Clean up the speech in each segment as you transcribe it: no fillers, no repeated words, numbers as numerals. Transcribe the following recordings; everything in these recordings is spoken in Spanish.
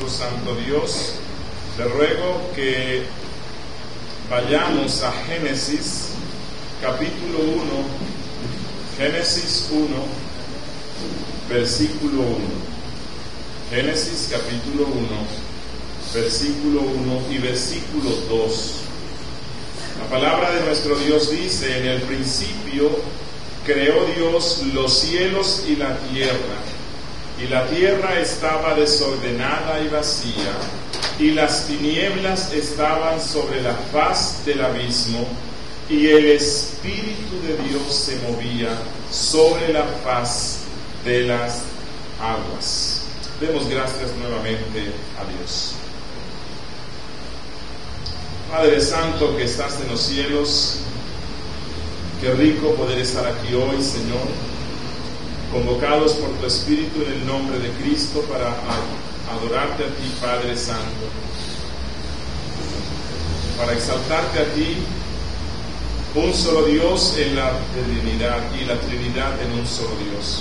nuestro santo Dios, te ruego que vayamos a Génesis capítulo 1, Génesis 1, versículo 1. Génesis capítulo 1, versículo 1 y versículo 2. La palabra de nuestro Dios dice: en el principio creó Dios los cielos y la tierra estaba desordenada y vacía, y las tinieblas estaban sobre la faz del abismo, y el Espíritu de Dios se movía sobre la faz de las aguas. Demos gracias nuevamente a Dios. Padre Santo que estás en los cielos, qué rico poder estar aquí hoy, Señor, convocados por tu Espíritu en el nombre de Cristo para adorarte a ti, Padre Santo, para exaltarte a ti, un solo Dios en la Trinidad y la Trinidad en un solo Dios,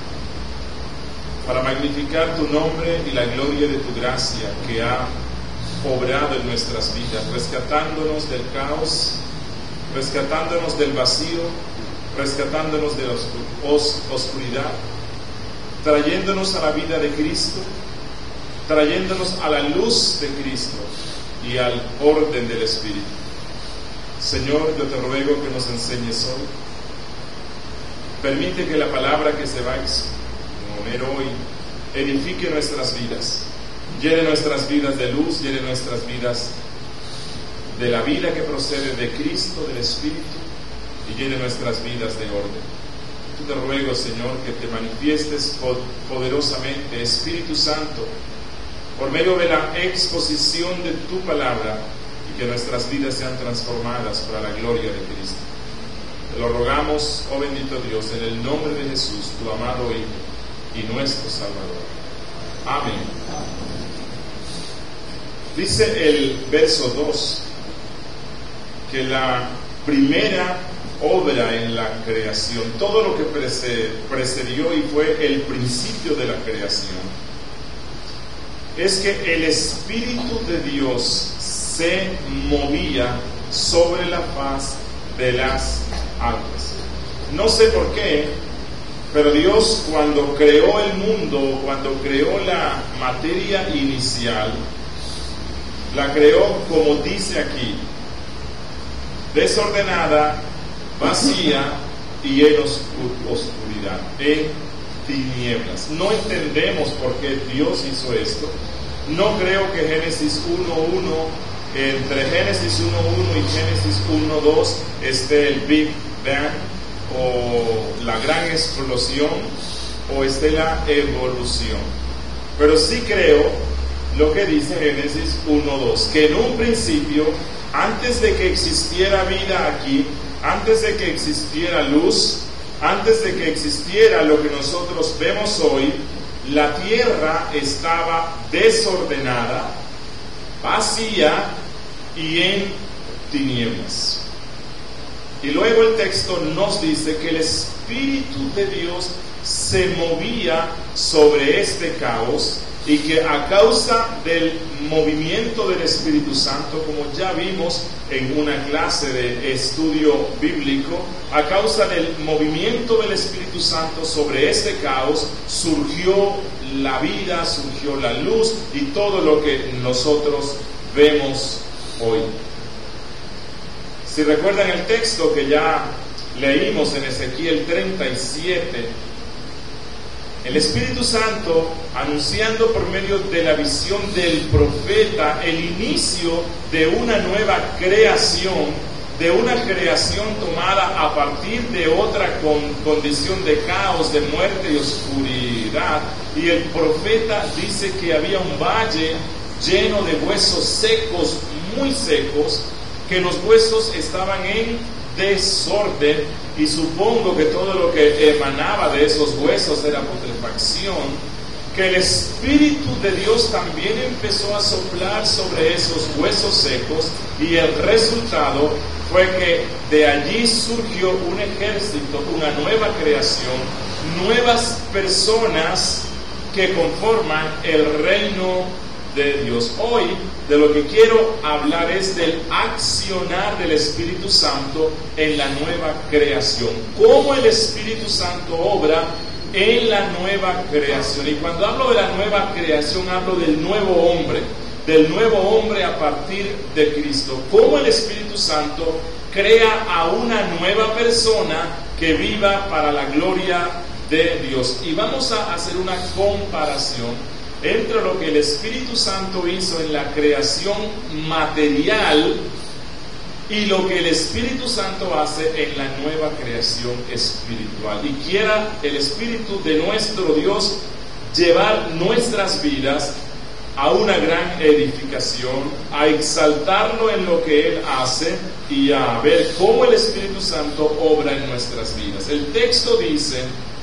para magnificar tu nombre y la gloria de tu gracia que ha obrado en nuestras vidas, rescatándonos del caos, rescatándonos del vacío, rescatándonos de la oscuridad, trayéndonos a la vida de Cristo, trayéndonos a la luz de Cristo y al orden del Espíritu. Señor, yo te ruego que nos enseñes hoy. Permite que la palabra que se va a exponer hoy edifique nuestras vidas, llene nuestras vidas de luz, llene nuestras vidas de la vida que procede de Cristo, del Espíritu, y llene nuestras vidas de orden. Yo te ruego, Señor, que te manifiestes poderosamente, Espíritu Santo, por medio de la exposición de tu palabra, y que nuestras vidas sean transformadas para la gloria de Cristo. Te lo rogamos, oh bendito Dios, en el nombre de Jesús, tu amado Hijo y nuestro Salvador. Amén. Dice el verso 2 que la primera obra en la creación, todo lo que precedió y fue el principio de la creación, es que el Espíritu de Dios se movía sobre la faz de las aguas. No sé por qué, pero Dios, cuando creó el mundo, cuando creó la materia inicial, la creó como dice aquí: desordenada, vacía y en oscuridad, en tinieblas. No entendemos por qué Dios hizo esto. No creo que Génesis 1.1, entre Génesis 1.1 y Génesis 1.2 esté el Big Bang o la gran explosión o esté la evolución. Pero sí creo lo que dice Génesis 1.2, que en un principio, antes de que existiera vida aquí, antes de que existiera luz, antes de que existiera lo que nosotros vemos hoy, la tierra estaba desordenada, vacía y en tinieblas. Y luego el texto nos dice que el Espíritu de Dios se movía sobre este caos, y que a causa del movimiento del Espíritu Santo, como ya vimos en una clase de estudio bíblico, a causa del movimiento del Espíritu Santo sobre este caos, surgió la vida, surgió la luz y todo lo que nosotros vemos hoy. Si recuerdan el texto que ya leímos en Ezequiel 37, el Espíritu Santo, anunciando por medio de la visión del profeta el inicio de una nueva creación, de una creación tomada a partir de otra condición de caos, de muerte y oscuridad. Y el profeta dice que había un valle lleno de huesos secos, muy secos, que los huesos estaban en desorden, y supongo que todo lo que emanaba de esos huesos era putrefacción, que el Espíritu de Dios también empezó a soplar sobre esos huesos secos, y el resultado fue que de allí surgió un ejército, una nueva creación, nuevas personas que conforman el reino de Dios. Hoy de lo que quiero hablar es del accionar del Espíritu Santo en la nueva creación. Cómo el Espíritu Santo obra en la nueva creación. Y cuando hablo de la nueva creación, hablo del nuevo hombre a partir de Cristo. Cómo el Espíritu Santo crea a una nueva persona que viva para la gloria de Dios. Y vamos a hacer una comparación entre lo que el Espíritu Santo hizo en la creación material y lo que el Espíritu Santo hace en la nueva creación espiritual. Y quiera el Espíritu de nuestro Dios llevar nuestras vidas a una gran edificación, a exaltarlo en lo que Él hace y a ver cómo el Espíritu Santo obra en nuestras vidas. El texto dice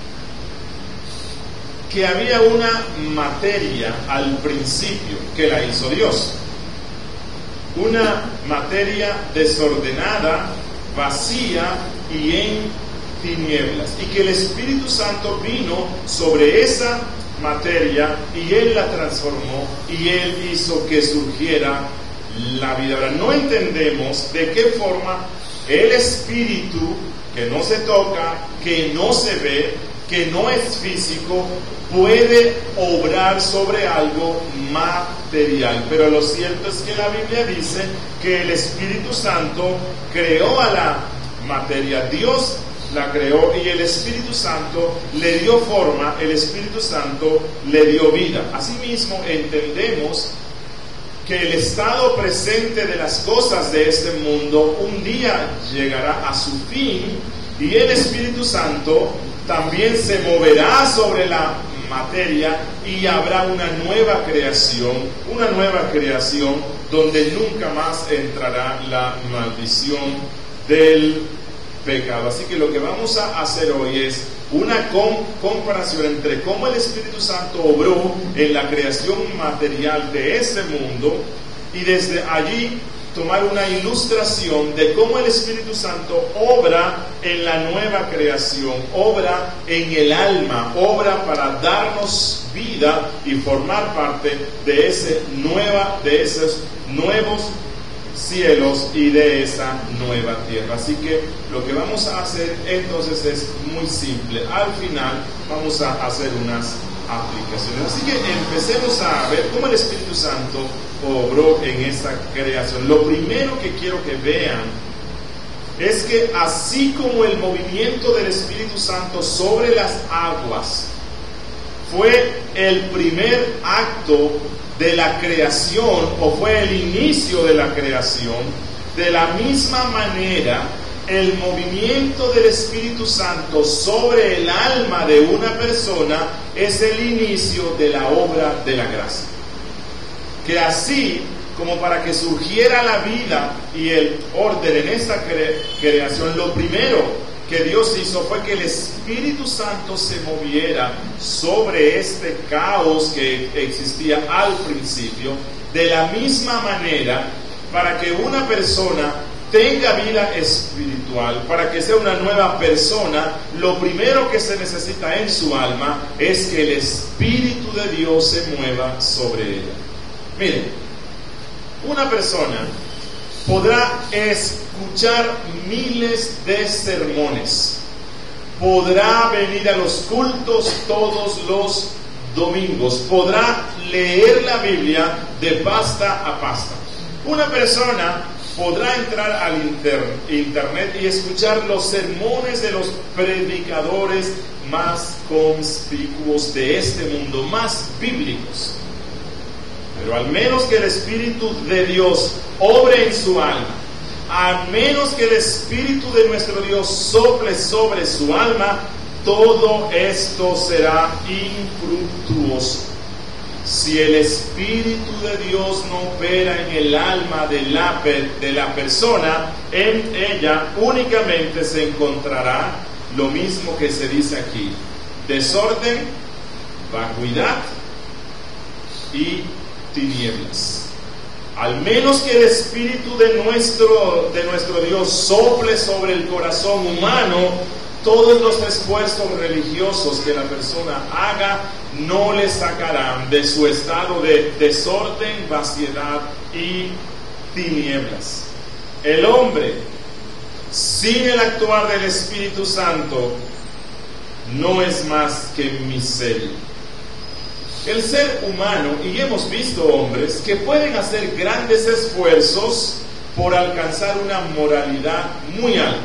que había una materia al principio que la hizo Dios. Una materia desordenada, vacía y en tinieblas. Y que el Espíritu Santo vino sobre esa materia y Él la transformó y Él hizo que surgiera la vida. Ahora, no entendemos de qué forma el Espíritu, que no se toca, que no se ve, que no es físico, puede obrar sobre algo material. Pero lo cierto es que la Biblia dice que el Espíritu Santo creó a la materia. Dios la creó y el Espíritu Santo le dio forma, el Espíritu Santo le dio vida. Asimismo, entendemos que el estado presente de las cosas de este mundo un día llegará a su fin y el Espíritu Santo también se moverá sobre la materia y habrá una nueva creación donde nunca más entrará la maldición del pecado. Así que lo que vamos a hacer hoy es una comparación entre cómo el Espíritu Santo obró en la creación material de este mundo y desde allí tomar una ilustración de cómo el Espíritu Santo obra en la nueva creación, obra en el alma, obra para darnos vida y formar parte de esos nuevos cielos y de esa nueva tierra. Así que lo que vamos a hacer entonces es muy simple. Al final vamos a hacer unas aplicaciones. Así que empecemos a ver cómo el Espíritu Santo obró en esta creación. Lo primero que quiero que vean es que así como el movimiento del Espíritu Santo sobre las aguas fue el primer acto de la creación o fue el inicio de la creación, de la misma manera el movimiento del Espíritu Santo sobre el alma de una persona es el inicio de la obra de la gracia. Que así como para que surgiera la vida y el orden en esta creación, lo primero que Dios hizo fue que el Espíritu Santo se moviera sobre este caos que existía al principio, de la misma manera para que una persona tenga vida espiritual, para que sea una nueva persona, lo primero que se necesita en su alma es que el Espíritu de Dios se mueva sobre ella. Miren, una persona podrá escuchar miles de sermones, podrá venir a los cultos todos los domingos, podrá leer la Biblia de pasta a pasta. Una persona podrá entrar al internet y escuchar los sermones de los predicadores más conspicuos de este mundo, más bíblicos. Pero al menos que el Espíritu de Dios obre en su alma, a menos que el Espíritu de nuestro Dios sople sobre su alma, todo esto será infructuoso. Si el Espíritu de Dios no opera en el alma de la persona, en ella únicamente se encontrará lo mismo que se dice aquí: desorden, vacuidad y tinieblas. Al menos que el Espíritu de nuestro Dios sople sobre el corazón humano, todos los esfuerzos religiosos que la persona haga no le sacarán de su estado de desorden, vaciedad y tinieblas. El hombre, sin el actuar del Espíritu Santo, no es más que miseria. El ser humano, y hemos visto hombres que pueden hacer grandes esfuerzos por alcanzar una moralidad muy alta.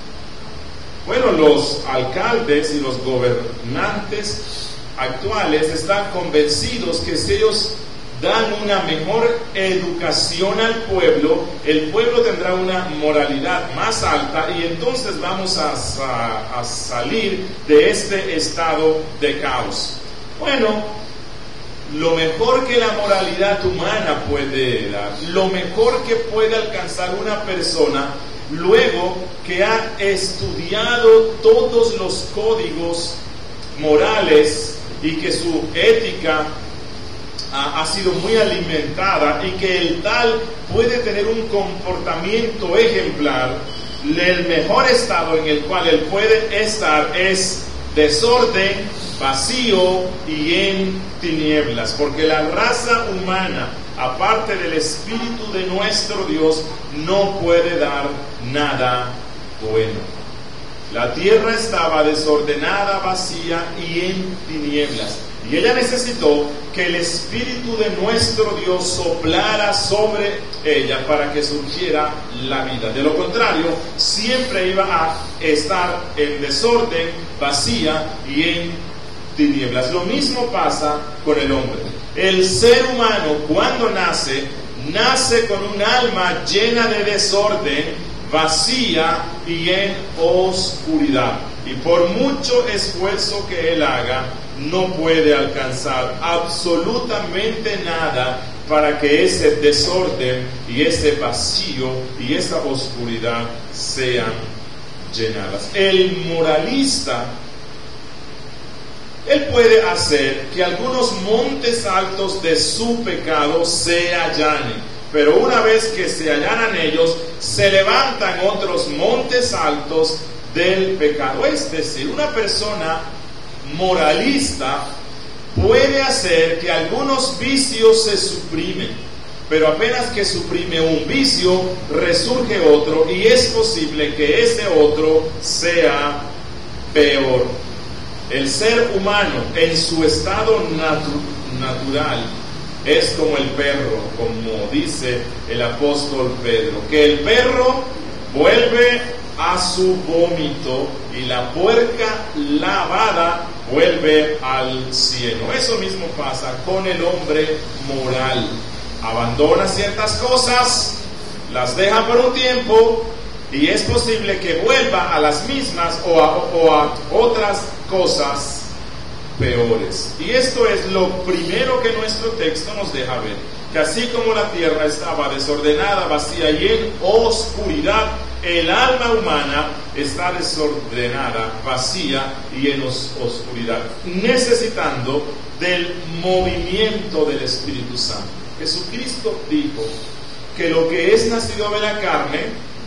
Bueno, los alcaldes y los gobernantes actuales están convencidos que si ellos dan una mejor educación al pueblo, el pueblo tendrá una moralidad más alta y entonces vamos a salir de este estado de caos. Bueno, lo mejor que la moralidad humana puede dar, lo mejor que puede alcanzar una persona luego que ha estudiado todos los códigos morales y que su ética ha sido muy alimentada y que el tal puede tener un comportamiento ejemplar, el mejor estado en el cual él puede estar es desorden, vacío y en tinieblas, porque la raza humana, aparte del Espíritu de nuestro Dios, no puede dar nada bueno. La tierra estaba desordenada, vacía y en tinieblas, y ella necesitó que el Espíritu de nuestro Dios soplara sobre ella para que surgiera la vida. De lo contrario, siempre iba a estar en desorden, vacía y en tinieblas. Lo mismo pasa con el hombre. El ser humano, cuando nace con un alma llena de desorden, vacía y en oscuridad. Y por mucho esfuerzo que él haga, no puede alcanzar absolutamente nada para que ese desorden y ese vacío y esa oscuridad sean llenadas. El moralista, él puede hacer que algunos montes altos de su pecado se allanen, pero una vez que se allanan ellos, se levantan otros montes altos del pecado. Es decir, una persona moralista puede hacer que algunos vicios se suprimen, pero apenas que suprime un vicio, resurge otro y es posible que ese otro sea peor. El ser humano en su estado natural es como el perro, como dice el apóstol Pedro, que el perro vuelve a su vómito y la puerca lavada vuelve al cielo. Eso mismo pasa con el hombre moral. Abandona ciertas cosas, las deja por un tiempo y es posible que vuelva a las mismas o a otras cosas peores. Y esto es lo primero que nuestro texto nos deja ver, que así como la tierra estaba desordenada, vacía y en oscuridad, el alma humana está desordenada, vacía y en oscuridad, necesitando del movimiento del Espíritu Santo. Jesucristo dijo que lo que es nacido de la carne,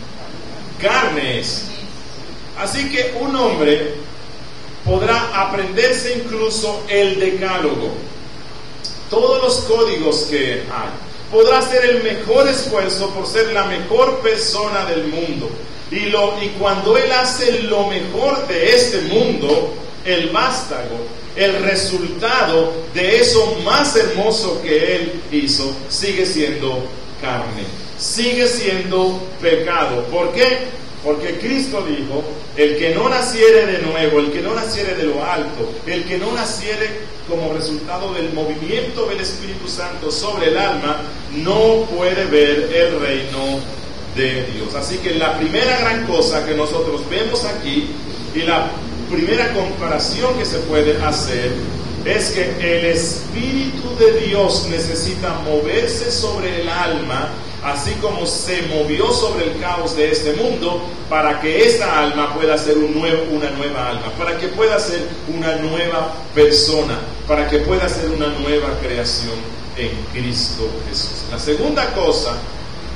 carne es. Así que un hombre podrá aprenderse incluso el decálogo, todos los códigos que hay, podrá hacer el mejor esfuerzo por ser la mejor persona del mundo, y cuando él hace lo mejor de este mundo, el vástago, el resultado de eso más hermoso que él hizo, sigue siendo carne, sigue siendo pecado. ¿Por qué? Porque Cristo dijo, el que no naciere de nuevo, el que no naciere de lo alto, el que no naciere como resultado del movimiento del Espíritu Santo sobre el alma, no puede ver el reino de Dios. Así que la primera gran cosa que nosotros vemos aquí, y la primera comparación que se puede hacer, es que el Espíritu de Dios necesita moverse sobre el alma, así como se movió sobre el caos de este mundo, para que esta alma pueda ser una nueva alma, para que pueda ser una nueva persona, para que pueda ser una nueva creación en Cristo Jesús. La segunda cosa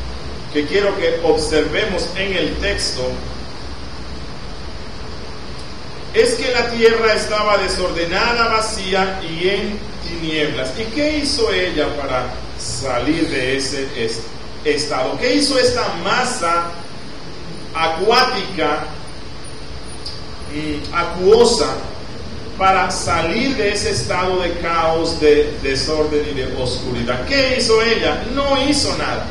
que quiero que observemos en el texto es que la tierra estaba desordenada, vacía y en tinieblas. ¿Y qué hizo ella para salir de ese estado? ¿Qué hizo esta masa acuática, acuosa, para salir de ese estado de caos, de desorden y de oscuridad? ¿Qué hizo ella? No hizo nada.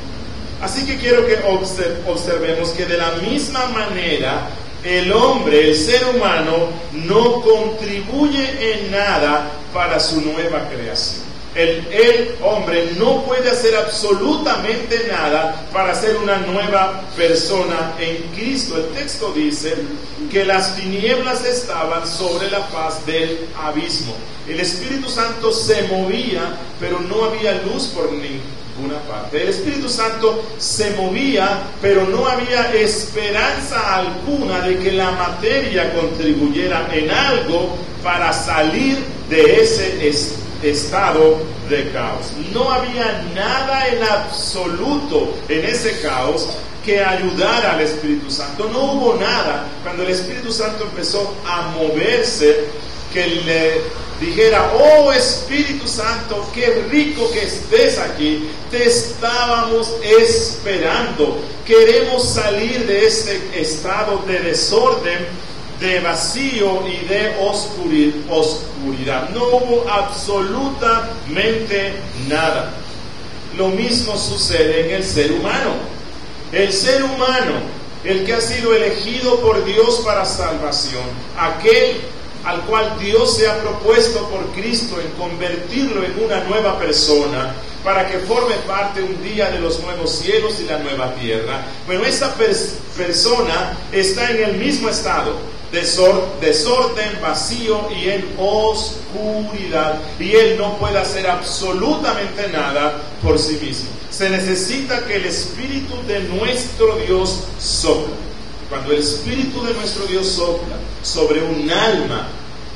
Así que quiero que observemos que de la misma manera el hombre, el ser humano, no contribuye en nada para su nueva creación. El hombre no puede hacer absolutamente nada para ser una nueva persona en Cristo. El texto dice que las tinieblas estaban sobre la faz del abismo. El Espíritu Santo se movía, pero no había luz por ninguna parte. El Espíritu Santo se movía, pero no había esperanza alguna de que la materia contribuyera en algo para salir de ese estado de caos. No había nada en absoluto en ese caos que ayudara al Espíritu Santo. No hubo nada cuando el Espíritu Santo empezó a moverse que le dijera: oh Espíritu Santo, qué rico que estés aquí, te estábamos esperando, queremos salir de este estado de desorden, de vacío y de oscuridad. No hubo absolutamente nada. Lo mismo sucede en el ser humano. El ser humano, el que ha sido elegido por Dios para salvación, aquel al cual Dios se ha propuesto por Cristo en convertirlo en una nueva persona, para que forme parte un día de los nuevos cielos y la nueva tierra. Bueno, esa persona está en el mismo estado: desorden, vacío y en oscuridad, y él no puede hacer absolutamente nada por sí mismo. Se necesita que el Espíritu de nuestro Dios sople. Cuando el Espíritu de nuestro Dios sopla sobre un alma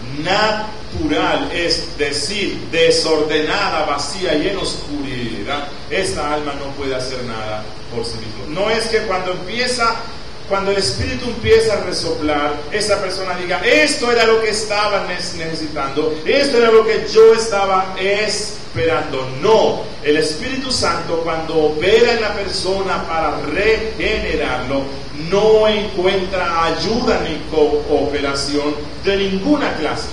natural, es decir, desordenada, vacía y en oscuridad, esta alma no puede hacer nada por sí mismo. No es que cuando el Espíritu empieza a resoplar, esa persona diga: esto era lo que estaba necesitando, esto era lo que yo estaba esperando. No, el Espíritu Santo, cuando opera en la persona para regenerarlo, no encuentra ayuda ni cooperación de ninguna clase.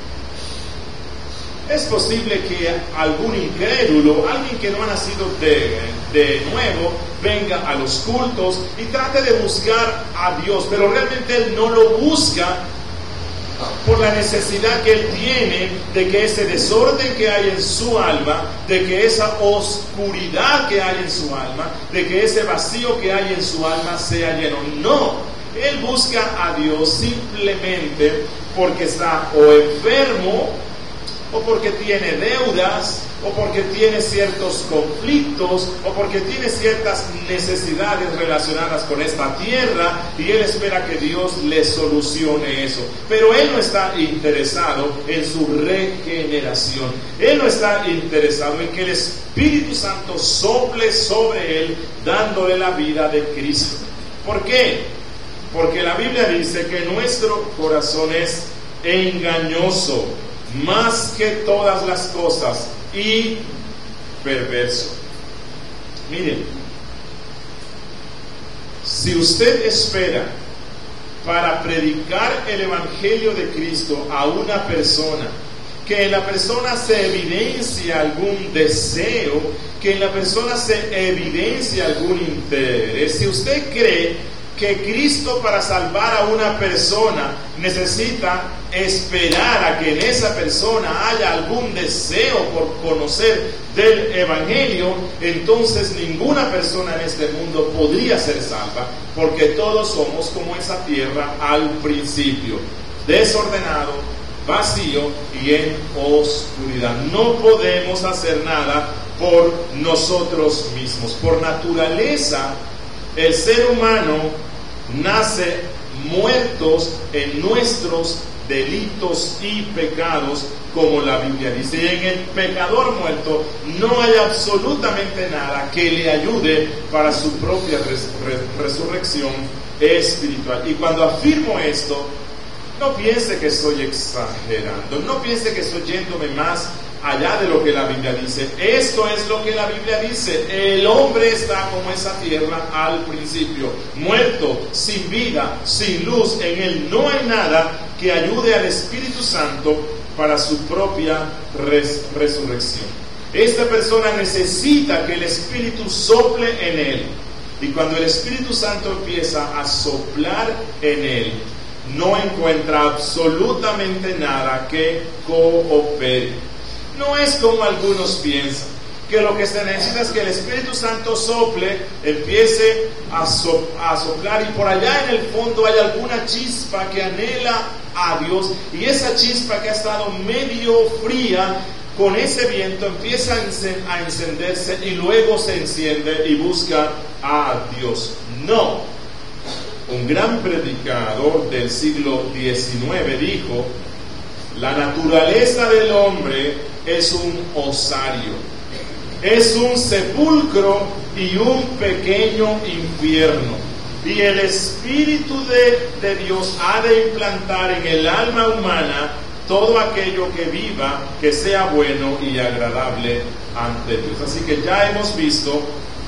Es posible que algún incrédulo, alguien que no ha nacido de nuevo, venga a los cultos y trate de buscar a Dios, pero realmente él no lo busca por la necesidad que él tiene de que ese desorden que hay en su alma, de que esa oscuridad que hay en su alma, de que ese vacío que hay en su alma sea lleno. No, él busca a Dios simplemente porque está o enfermo, o porque tiene deudas, o porque tiene ciertos conflictos, o porque tiene ciertas necesidades relacionadas con esta tierra, y él espera que Dios le solucione eso. Pero él no está interesado en su regeneración. Él no está interesado en que el Espíritu Santo sople sobre él, dándole la vida de Cristo. ¿Por qué? Porque la Biblia dice que nuestro corazón es engañoso más que todas las cosas y perverso. Miren, si usted espera para predicar el Evangelio de Cristo a una persona, que en la persona se evidencia algún deseo, que en la persona se evidencia algún interés, si usted cree que Cristo, para salvar a una persona, necesita esperar a que en esa persona haya algún deseo por conocer del Evangelio, entonces ninguna persona en este mundo podría ser salva, porque todos somos como esa tierra al principio: desordenado, vacío y en oscuridad. No podemos hacer nada por nosotros mismos. Por naturaleza, el ser humano nace muertos en nuestros delitos y pecados, como la Biblia dice. Y en el pecador muerto no hay absolutamente nada que le ayude para su propia resurrección espiritual. Y cuando afirmo esto, No piense que estoy exagerando, no piense que estoy yéndome más allá de lo que la Biblia dice. Esto es lo que la Biblia dice. El hombre está como esa tierra al principio, muerto, sin vida, sin luz. En él no hay nada que ayude al Espíritu Santo para su propia resurrección. Esta persona necesita que el Espíritu sople en él. Y cuando el Espíritu Santo empieza a soplar en él, no encuentra absolutamente nada que coopere. No es como algunos piensan, que lo que se necesita es que el Espíritu Santo sople, empiece a soplar, y por allá en el fondo hay alguna chispa que anhela a Dios, y esa chispa que ha estado medio fría, con ese viento empieza a encenderse y luego se enciende y busca a Dios. No. Un gran predicador del siglo XIX dijo: la naturaleza del hombre es un osario, es un sepulcro y un pequeño infierno, y el Espíritu de Dios ha de implantar en el alma humana todo aquello que viva, que sea bueno y agradable ante Dios. Así que ya hemos visto,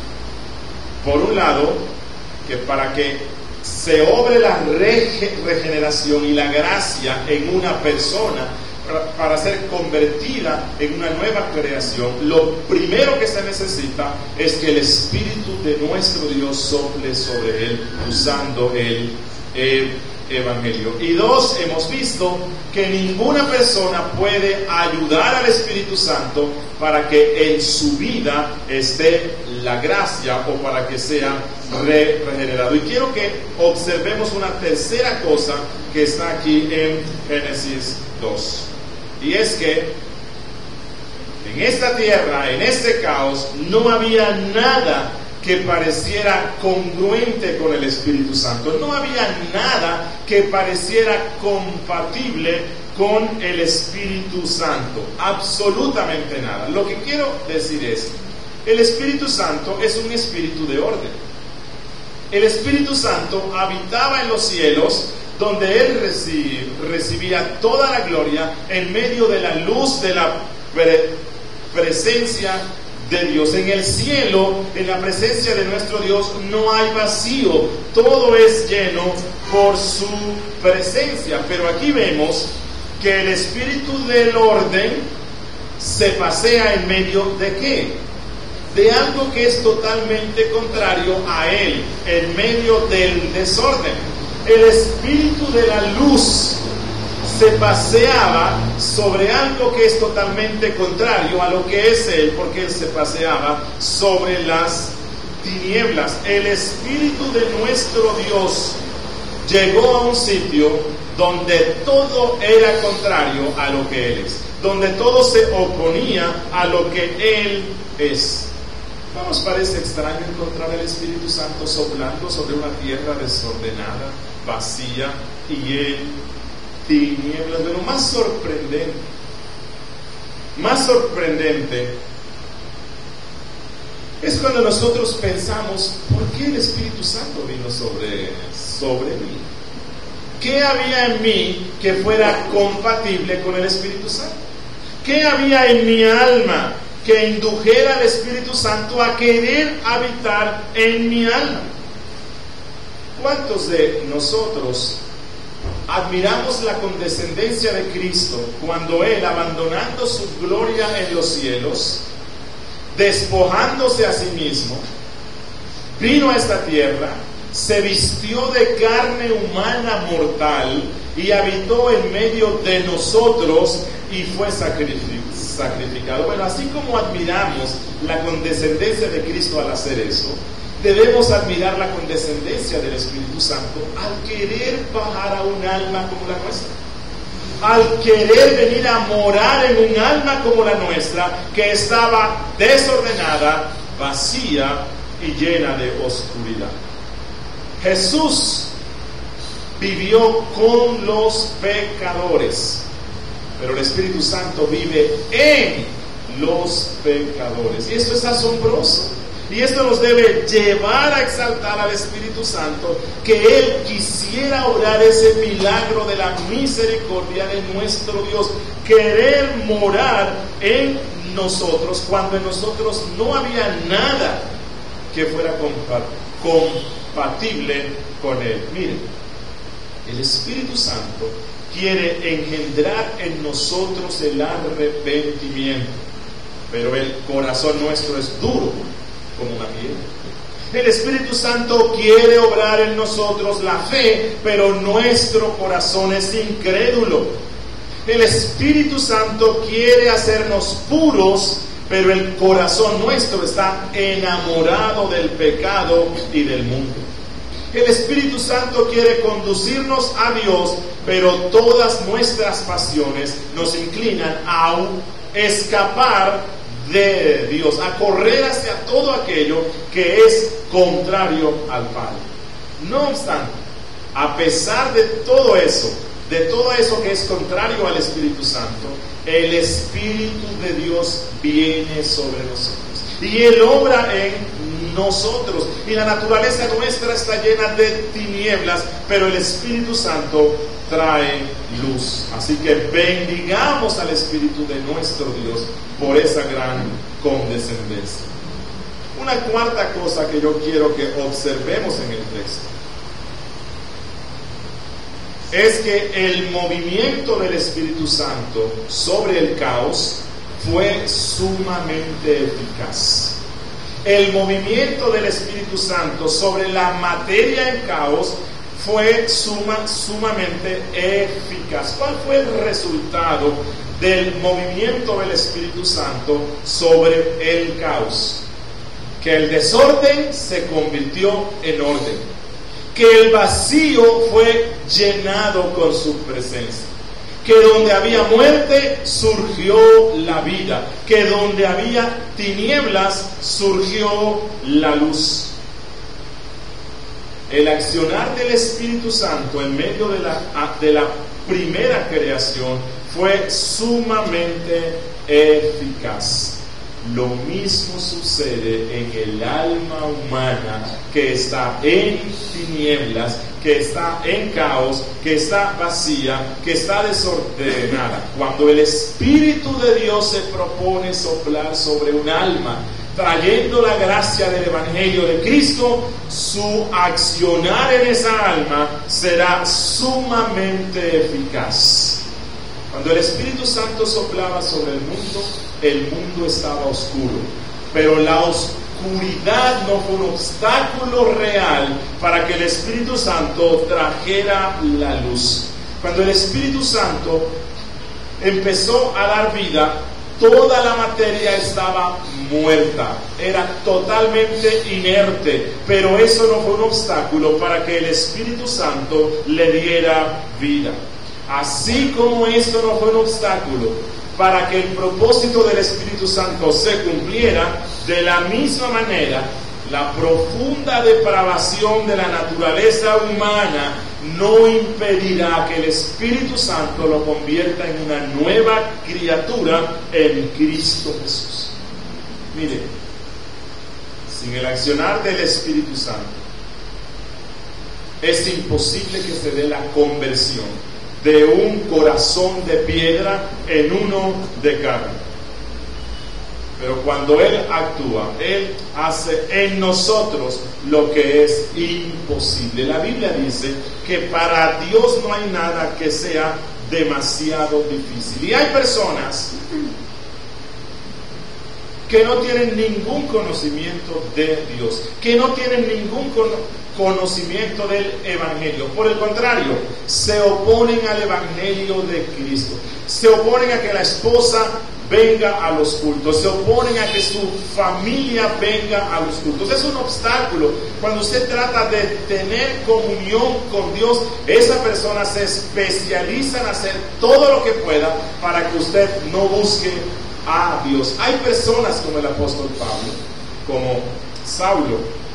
por un lado, que para que se obre la regeneración y la gracia en una persona, para ser convertida en una nueva creación, lo primero que se necesita es que el Espíritu de nuestro Dios sople sobre él, usando el Evangelio. Y dos, hemos visto que ninguna persona puede ayudar al Espíritu Santo para que en su vida esté la gracia o para que sea regenerado. Y quiero que observemos una tercera cosa que está aquí en Génesis 2. Y es que en esta tierra, en este caos, no había nada que pareciera congruente con el Espíritu Santo. No había nada que pareciera compatible con el Espíritu Santo. Absolutamente nada. Lo que quiero decir es, el Espíritu Santo es un espíritu de orden. El Espíritu Santo habitaba en los cielos, donde Él recibía toda la gloria en medio de la luz de la presencia de Dios. En el cielo, en la presencia de nuestro Dios, no hay vacío, todo es lleno por su presencia. Pero aquí vemos que el espíritu del orden se pasea en medio de ¿qué? De algo que es totalmente contrario a él, en medio del desorden. El espíritu de la luz se paseaba sobre algo que es totalmente contrario a lo que es él, porque él se paseaba sobre las tinieblas. El Espíritu de nuestro Dios llegó a un sitio donde todo era contrario a lo que él es, donde todo se oponía a lo que él es. ¿No nos parece extraño encontrar el Espíritu Santo soplando sobre una tierra desordenada, vacía y él tinieblas? Pero más sorprendente es cuando nosotros pensamos: ¿por qué el Espíritu Santo vino sobre mí? ¿Qué había en mí que fuera compatible con el Espíritu Santo? ¿Qué había en mi alma que indujera al Espíritu Santo a querer habitar en mi alma? ¿Cuántos de nosotros admiramos la condescendencia de Cristo cuando Él, abandonando su gloria en los cielos, despojándose a sí mismo, vino a esta tierra, se vistió de carne humana mortal y habitó en medio de nosotros y fue sacrificado? Bueno, así como admiramos la condescendencia de Cristo al hacer eso, debemos admirar la condescendencia del Espíritu Santo al querer bajar a un alma como la nuestra, al querer venir a morar en un alma como la nuestra, que estaba desordenada, vacía y llena de oscuridad. Jesús vivió con los pecadores, pero el Espíritu Santo vive en los pecadores, y esto es asombroso. Y esto nos debe llevar a exaltar al Espíritu Santo, que Él quisiera obrar ese milagro de la misericordia de nuestro Dios, querer morar en nosotros cuando en nosotros no había nada que fuera compatible con Él. Miren, el Espíritu Santo quiere engendrar en nosotros el arrepentimiento, pero el corazón nuestro es duro como una piedra. El Espíritu Santo quiere obrar en nosotros la fe, pero nuestro corazón es incrédulo. El Espíritu Santo quiere hacernos puros, pero el corazón nuestro está enamorado del pecado y del mundo. El Espíritu Santo quiere conducirnos a Dios, pero todas nuestras pasiones nos inclinan a escapar de Dios, a correr hacia todo aquello que es contrario al Padre. No obstante, a pesar de todo eso que es contrario al Espíritu Santo, el Espíritu de Dios viene sobre nosotros y Él obra en nosotros, y la naturaleza nuestra está llena de tinieblas, pero el Espíritu Santo trae luz. Así que bendigamos al Espíritu de nuestro Dios por esa gran condescendencia. Una cuarta cosa que yo quiero que observemos en el texto es que el movimiento del Espíritu Santo sobre el caos fue sumamente eficaz. El movimiento del Espíritu Santo sobre la materia en caos fue sumamente eficaz. ¿Cuál fue el resultado del movimiento del Espíritu Santo sobre el caos? Que el desorden se convirtió en orden, que el vacío fue llenado con su presencia, que donde había muerte surgió la vida, que donde había tinieblas surgió la luz. El accionar del Espíritu Santo en medio de la primera creación fue sumamente eficaz. Lo mismo sucede en el alma humana, que está en tinieblas, que está en caos, que está vacía, que está desordenada. Cuando el Espíritu de Dios se propone soplar sobre un alma, trayendo la gracia del Evangelio de Cristo, su accionar en esa alma será sumamente eficaz. Cuando el Espíritu Santo soplaba sobre el mundo estaba oscuro, pero la oscuridad no fue un obstáculo real para que el Espíritu Santo trajera la luz. Cuando el Espíritu Santo empezó a dar vida, toda la materia estaba muerta, era totalmente inerte, pero eso no fue un obstáculo para que el Espíritu Santo le diera vida. Así como esto no fue un obstáculo para que el propósito del Espíritu Santo se cumpliera, de la misma manera, la profunda depravación de la naturaleza humana no impedirá que el Espíritu Santo lo convierta en una nueva criatura en Cristo Jesús. Mire, sin el accionar del Espíritu Santo, es imposible que se dé la conversión de un corazón de piedra en uno de carne. Pero cuando Él actúa, Él hace en nosotros lo que es imposible. La Biblia dice que para Dios no hay nada que sea demasiado difícil. Y hay personas que no tienen ningún conocimiento de Dios, que no tienen ningún conocimiento del Evangelio. Por el contrario, se oponen al Evangelio de Cristo. Se oponen a que la esposa venga a los cultos, se oponen a que su familia venga a los cultos. Es un obstáculo. Cuando usted trata de tener comunión con Dios, esa persona se especializa en hacer todo lo que pueda para que usted no busque a Dios. Hay personas como el apóstol Pablo, como Saulo,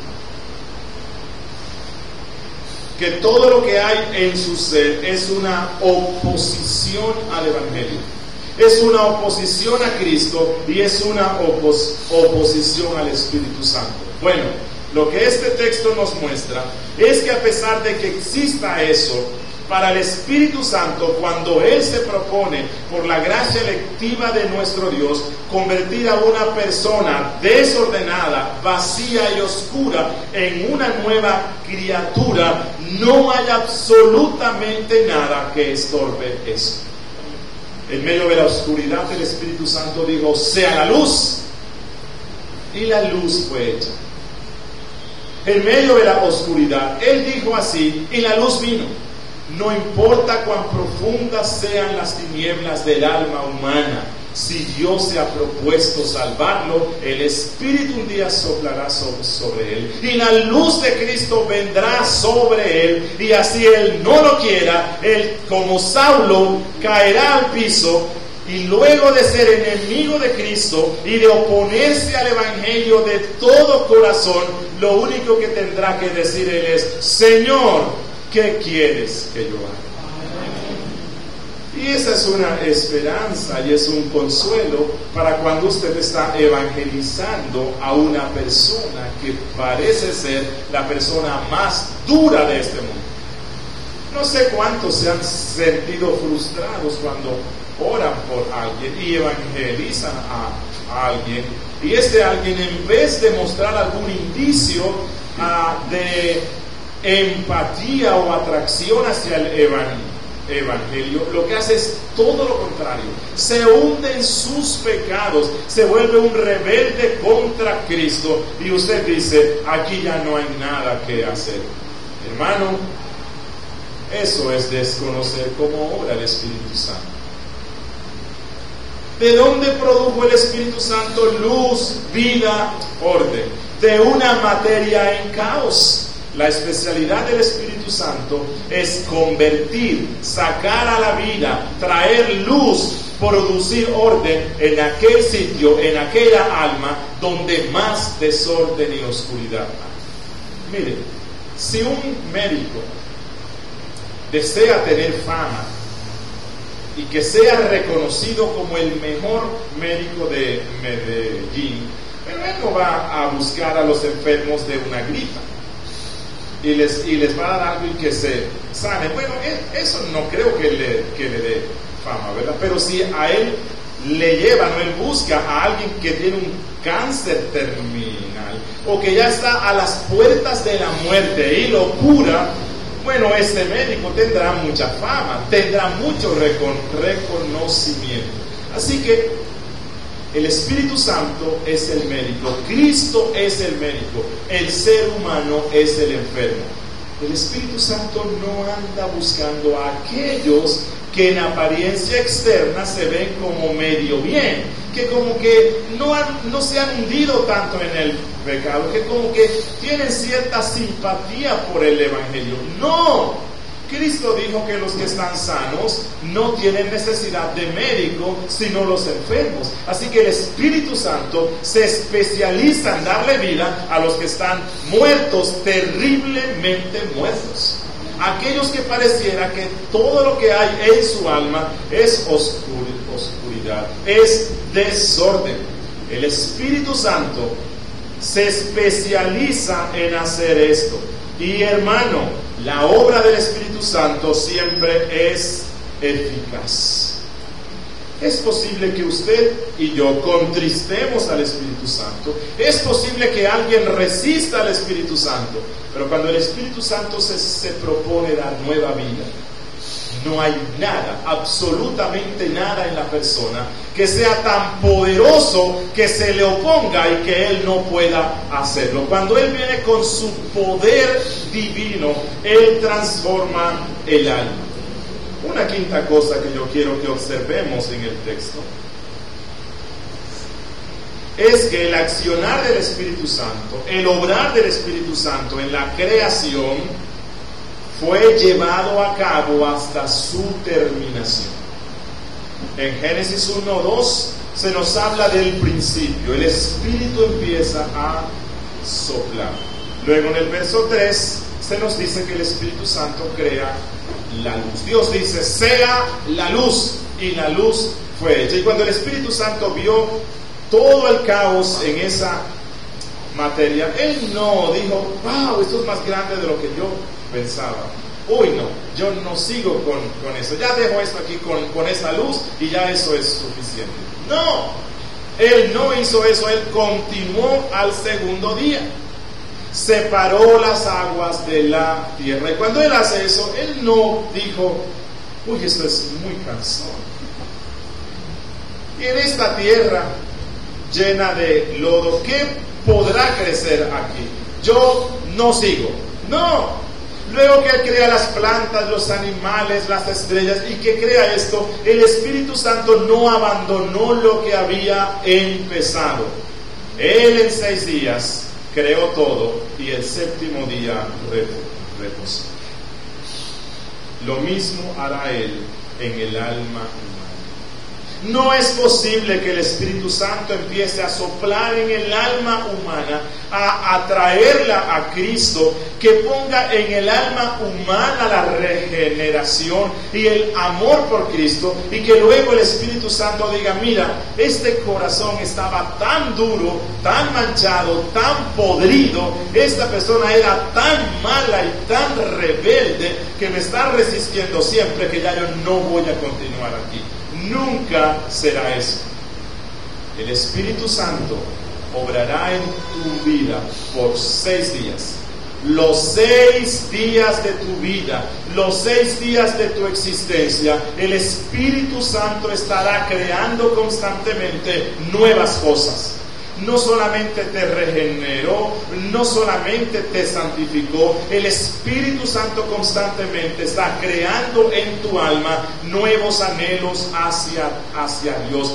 que todo lo que hay en su ser es una oposición al Evangelio. es una oposición a Cristo y es una oposición al Espíritu Santo. Bueno, lo que este texto nos muestra es que a pesar de que exista eso, para el Espíritu Santo, cuando Él se propone, por la gracia electiva de nuestro Dios, convertir a una persona desordenada, vacía y oscura en una nueva criatura, no hay absolutamente nada que estorbe eso. En medio de la oscuridad, el Espíritu Santo dijo: sea la luz, y la luz fue hecha. En medio de la oscuridad, Él dijo así, y la luz vino. No importa cuán profundas sean las tinieblas del alma humana, si Dios se ha propuesto salvarlo, el Espíritu un día soplará sobre él, y la luz de Cristo vendrá sobre él, y así él no lo quiera, él, como Saulo, caerá al piso, y luego de ser enemigo de Cristo y de oponerse al Evangelio de todo corazón, lo único que tendrá que decir él es: Señor, ¿qué quieres que yo haga? Y esa es una esperanza y es un consuelo para cuando usted está evangelizando a una persona que parece ser la persona más dura de este mundo. No sé cuántos se han sentido frustrados cuando oran por alguien y evangelizan a alguien, y este alguien, en vez de mostrar algún indicio de empatía o atracción hacia el evangelio, lo que hace es todo lo contrario: se hunde en sus pecados, se vuelve un rebelde contra Cristo, y usted dice: aquí ya no hay nada que hacer. Hermano, eso es desconocer cómo obra el Espíritu Santo. ¿De dónde produjo el Espíritu Santo luz, vida, orden? De una materia en caos. La especialidad del Espíritu Santo es convertir, sacar a la vida, traer luz, producir orden en aquel sitio, en aquella alma donde más desorden y oscuridad hay. Mire, si un médico desea tener fama y que sea reconocido como el mejor médico de Medellín, pero él no va a buscar a los enfermos de una gripa y les va a dar algo y que se sane. Bueno, eso no creo que le dé fama, ¿verdad? Pero si a él le llevan, o él busca a alguien que tiene un cáncer terminal o que ya está a las puertas de la muerte y lo cura, bueno, este médico tendrá mucha fama, tendrá mucho reconocimiento. Así que el Espíritu Santo es el médico, Cristo es el médico, el ser humano es el enfermo. El Espíritu Santo no anda buscando a aquellos que en apariencia externa se ven como medio bien, que como que no se han hundido tanto en el pecado, que como que tienen cierta simpatía por el Evangelio. No, Cristo dijo que los que están sanos no tienen necesidad de médico, sino los enfermos. Así que el Espíritu Santo se especializa en darle vida a los que están muertos, terriblemente muertos. Aquellos que pareciera que todo lo que hay en su alma es oscuridad, es desorden. El Espíritu Santo se especializa en hacer esto. Y hermano, la obra del Espíritu Santo siempre es eficaz. Es posible que usted y yo contristemos al Espíritu Santo. Es posible que alguien resista al Espíritu Santo. Pero cuando el Espíritu Santo se propone dar nueva vida, no hay nada, absolutamente nada en la persona que sea tan poderoso que se le oponga y que él no pueda hacerlo. Cuando él viene con su poder divino, él transforma el alma. Una quinta cosa que yo quiero que observemos en el texto es que el accionar del Espíritu Santo, el obrar del Espíritu Santo en la creación, fue llevado a cabo hasta su terminación. En Génesis 1:2 se nos habla del principio. El Espíritu empieza a soplar. Luego en el verso 3 se nos dice que el Espíritu Santo crea la luz. Dios dice: sea la luz. y la luz fue hecha. Y cuando el Espíritu Santo vio todo el caos en esa materia, Él no dijo, wow, esto es más grande de lo que yo pensaba. Uy, no, yo no sigo con eso. Ya dejo esto aquí con esa luz y ya eso es suficiente. No, Él no hizo eso. Él continuó al segundo día. Separó las aguas de la tierra. Y cuando Él hace eso, Él no dijo, uy, esto es muy cansón. Y en esta tierra llena de lodo, ¿qué podrá crecer aquí? Yo no sigo. No. Luego que Él crea las plantas, los animales, las estrellas, y que crea esto, el Espíritu Santo no abandonó lo que había empezado. Él en 6 días creó todo y el séptimo día reposó. Lo mismo hará Él en el alma humana. No es posible que el Espíritu Santo empiece a soplar en el alma humana, a atraerla a Cristo, que ponga en el alma humana la regeneración y el amor por Cristo, y que luego el Espíritu Santo diga, mira, este corazón estaba tan duro, tan manchado, tan podrido, esta persona era tan mala y tan rebelde que me está resistiendo siempre, que ya yo no voy a continuar aquí. Nunca será eso. El Espíritu Santo obrará en tu vida por 6 días. Los 6 días de tu vida, los 6 días de tu existencia, el Espíritu Santo estará creando constantemente nuevas cosas. No solamente te regeneró, no solamente te santificó, el Espíritu Santo constantemente está creando en tu alma nuevos anhelos hacia Dios.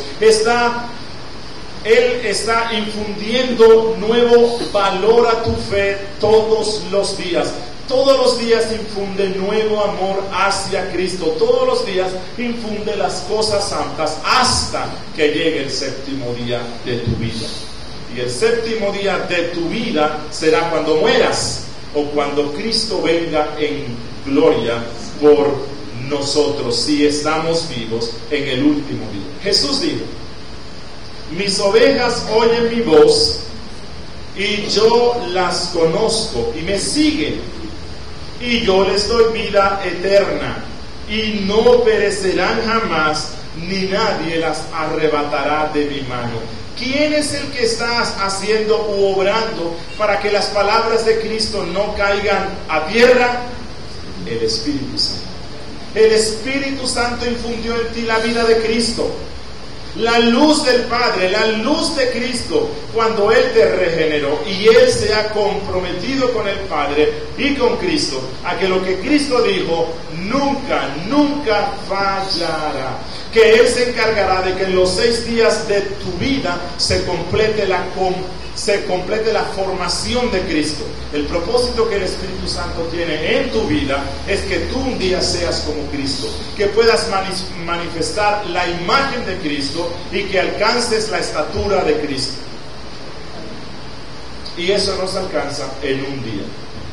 Él está infundiendo nuevo valor a tu fe todos los días. Todos los días infunde nuevo amor hacia Cristo. Todos los días infunde las cosas santas hasta que llegue el séptimo día de tu vida. Y el séptimo día de tu vida será cuando mueras o cuando Cristo venga en gloria por nosotros, si estamos vivos en el último día. Jesús dijo, mis ovejas oyen mi voz y yo las conozco y me siguen, y yo les doy vida eterna y no perecerán jamás, ni nadie las arrebatará de mi mano. ¿Quién es el que está haciendo u obrando para que las palabras de Cristo no caigan a tierra? El Espíritu Santo. El Espíritu Santo infundió en ti la vida de Cristo, la luz del Padre, la luz de Cristo, cuando Él te regeneró y Él se ha comprometido con el Padre y con Cristo, a que lo que Cristo dijo nunca fallará. Que Él se encargará de que en los 6 días de tu vida se complete la formación de Cristo. El propósito que el Espíritu Santo tiene en tu vida es que tú un día seas como Cristo, que puedas manifestar la imagen de Cristo y que alcances la estatura de Cristo. Y eso no se alcanza en un día.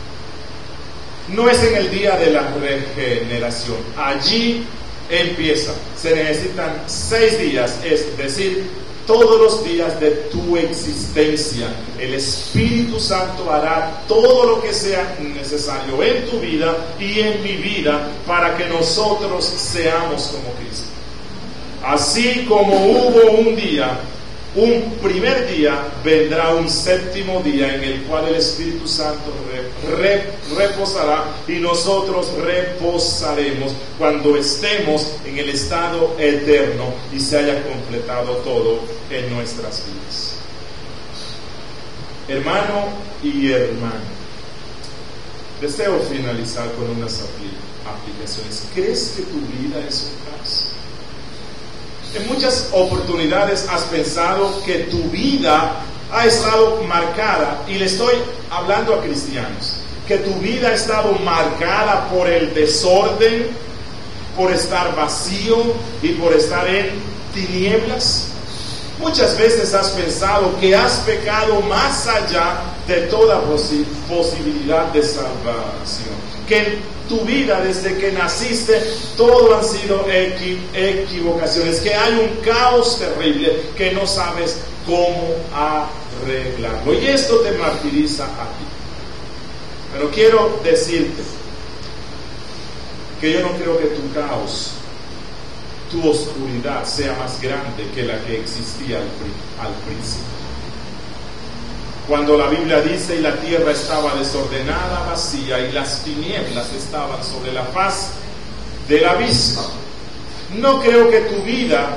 No es en el día de la regeneración. Allí empieza. Se necesitan 6 días, es decir, todos los días de tu existencia. El Espíritu Santo hará todo lo que sea necesario en tu vida y en mi vida para que nosotros seamos como Cristo. Así como hubo un primer día, vendrá un séptimo día en el cual el Espíritu Santo reposará y nosotros reposaremos cuando estemos en el estado eterno y se haya completado todo en nuestras vidas. Hermano y hermana, deseo finalizar con unas aplicaciones. ¿Crees que tu vida es un caos? En muchas oportunidades has pensado que tu vida ha estado marcada, y le estoy hablando a cristianos, que tu vida ha estado marcada por el desorden, por estar vacío y por estar en tinieblas. Muchas veces has pensado que has pecado más allá de toda posibilidad de salvación, que tu vida desde que naciste, todo han sido equivocaciones, que hay un caos terrible que no sabes cómo arreglarlo. Y esto te martiriza a ti. Pero quiero decirte que yo no creo que tu caos, tu oscuridad sea más grande que la que existía al principio. Cuando la Biblia dice: y la tierra estaba desordenada, vacía, y las tinieblas estaban sobre la faz del abismo. No creo que tu vida,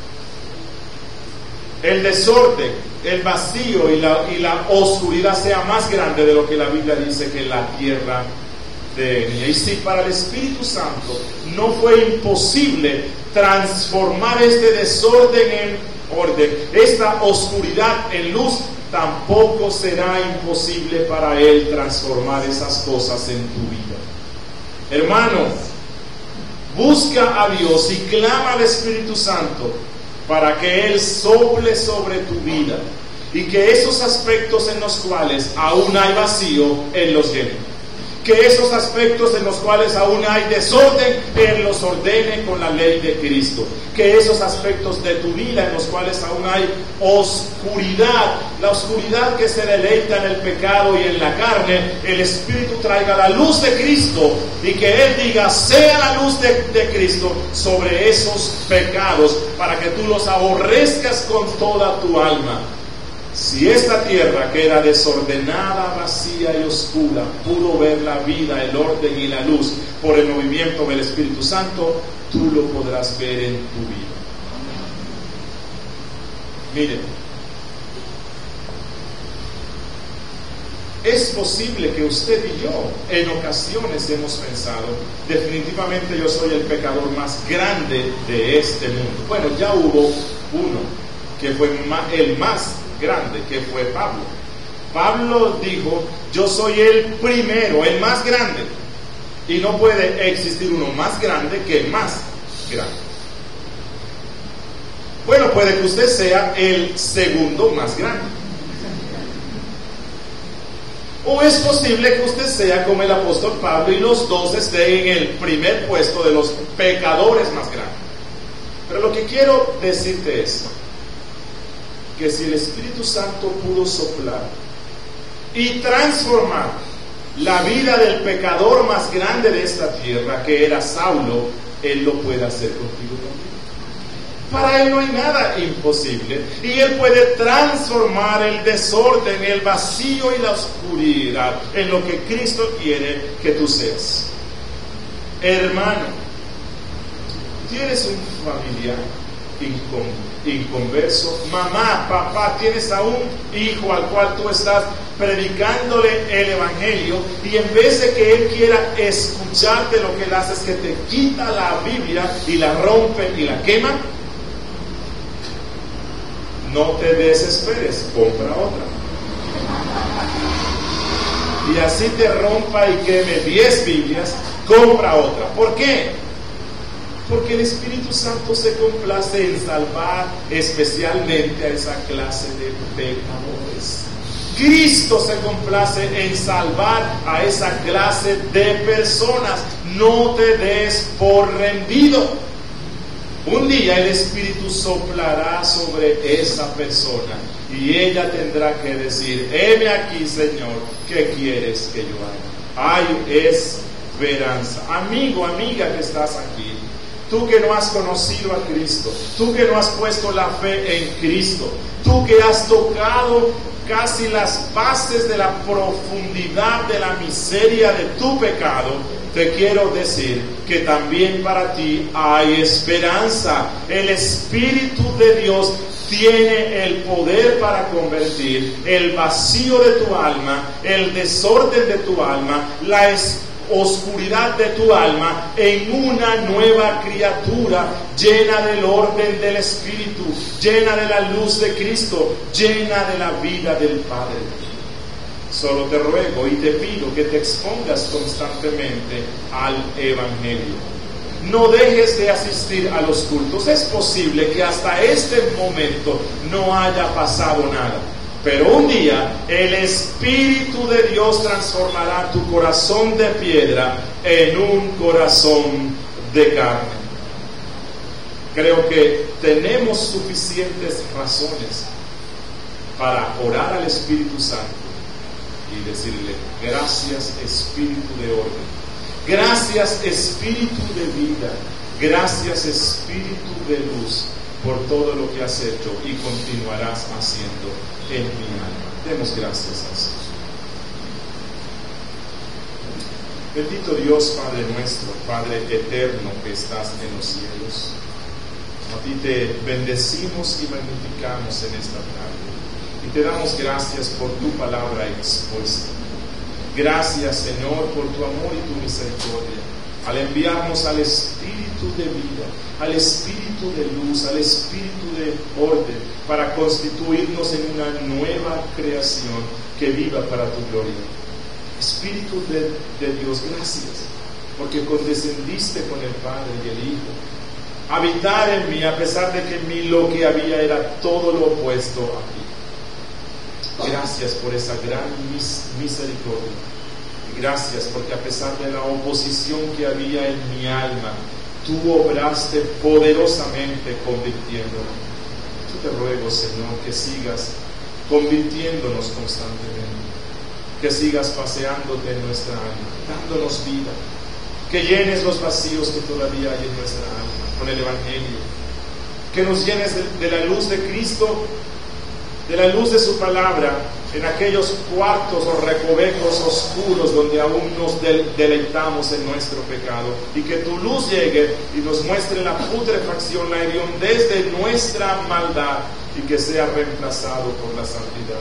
el desorden, el vacío y la oscuridad sea más grande de lo que la Biblia dice que la tierra tenía. Y si para el Espíritu Santo no fue imposible transformar este desorden en orden, esta oscuridad en luz, tampoco será imposible para Él transformar esas cosas en tu vida. Hermano, busca a Dios y clama al Espíritu Santo para que Él sople sobre tu vida y que esos aspectos en los cuales aún hay vacío, Él los llene. Que esos aspectos en los cuales aún hay desorden, Él los ordene con la ley de Cristo. Que esos aspectos de tu vida en los cuales aún hay oscuridad, la oscuridad que se deleita en el pecado y en la carne, el Espíritu traiga la luz de Cristo y que Él diga: sea la luz de Cristo sobre esos pecados, para que tú los aborrezcas con toda tu alma. Si esta tierra, que era desordenada, vacía y oscura, pudo ver la vida, el orden y la luz por el movimiento del Espíritu Santo, tú lo podrás ver en tu vida. Miren, es posible que usted y yo en ocasiones hemos pensado: definitivamente yo soy el pecador más grande de este mundo. Bueno, ya hubo uno que fue el más grande, que fue Pablo. Pablo dijo: yo soy el primero, el más grande, y no puede existir uno más grande que el más grande. Bueno, puede que usted sea el segundo más grande, o es posible que usted sea como el apóstol Pablo y los dos estén en el primer puesto de los pecadores más grandes. Pero lo que quiero decirte es que si el Espíritu Santo pudo soplar y transformar la vida del pecador más grande de esta tierra, que era Saulo, Él lo puede hacer contigo también. Para Él no hay nada imposible, y Él puede transformar el desorden, el vacío y la oscuridad en lo que Cristo quiere que tú seas. Hermano, ¿tienes un familiar inconverso? Mamá, papá, tienes a un hijo al cual tú estás predicándole el evangelio, y en vez de que él quiera escucharte, lo que él hace es que te quita la Biblia y la rompe y la quema. No te desesperes, compra otra. Y así te rompa y queme 10 Biblias, compra otra. ¿Por qué? Porque el Espíritu Santo se complace en salvar especialmente a esa clase de pecadores. Cristo se complace en salvar a esa clase de personas. No te des por rendido. Un día el Espíritu soplará sobre esa persona y ella tendrá que decir: heme aquí, Señor, ¿qué quieres que yo haga? Hay esperanza. Amigo, amiga que estás aquí, tú que no has conocido a Cristo, tú que no has puesto la fe en Cristo, tú que has tocado casi las bases de la profundidad de la miseria de tu pecado, te quiero decir que también para ti hay esperanza. El Espíritu de Dios tiene el poder para convertir el vacío de tu alma, el desorden de tu alma, la oscuridad de tu alma en una nueva criatura llena del orden del Espíritu, llena de la luz de Cristo, llena de la vida del Padre. Solo te ruego y te pido que te expongas constantemente al Evangelio. No dejes de asistir a los cultos. Es posible que hasta este momento no haya pasado nada. Pero un día el Espíritu de Dios transformará tu corazón de piedra en un corazón de carne. Creo que tenemos suficientes razones para orar al Espíritu Santo y decirle: gracias Espíritu de orden, gracias Espíritu de vida, gracias Espíritu de luz por todo lo que has hecho y continuarás haciendo en mi alma. Demos gracias a Jesús. Bendito Dios, Padre nuestro, Padre eterno que estás en los cielos, a ti te bendecimos y magnificamos en esta tarde y te damos gracias por tu palabra expuesta. Gracias, Señor, por tu amor y tu misericordia al enviarnos al Espíritu de vida, al Espíritu de luz, al Espíritu de orden, para constituirnos en una nueva creación que viva para tu gloria. Espíritu de Dios, gracias, porque condescendiste con el Padre y el Hijo. Habitar en mí, a pesar de que en mí lo que había era todo lo opuesto a ti. Gracias por esa gran misericordia. Gracias porque a pesar de la oposición que había en mi alma, tú obraste poderosamente convirtiéndome. Yo te ruego, Señor, que sigas convirtiéndonos constantemente, que sigas paseándote en nuestra alma, dándonos vida, que llenes los vacíos que todavía hay en nuestra alma con el Evangelio, que nos llenes de la luz de Cristo, de la luz de su palabra, en aquellos cuartos o recovecos oscuros donde aún nos deleitamos en nuestro pecado, y que tu luz llegue y nos muestre la putrefacción, la hediondez de nuestra maldad, y que sea reemplazado por la santidad.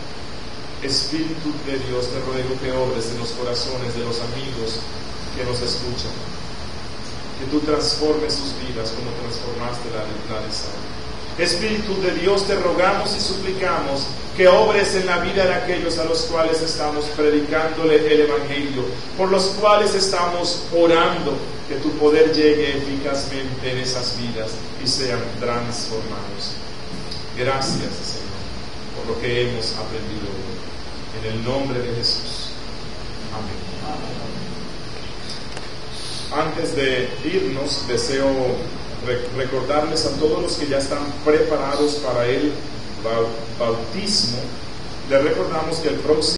Espíritu de Dios, te ruego que obres en los corazones de los amigos que nos escuchan, que tú transformes sus vidas como transformaste la de Saúl. Espíritu de Dios, te rogamos y suplicamos que obres en la vida de aquellos a los cuales estamos predicándole el Evangelio, por los cuales estamos orando, que tu poder llegue eficazmente en esas vidas y sean transformados. Gracias, Señor, por lo que hemos aprendido hoy. En el nombre de Jesús. Amén. Antes de irnos, deseo recordarles a todos los que ya están preparados para el bautismo. Les recordamos que el próximo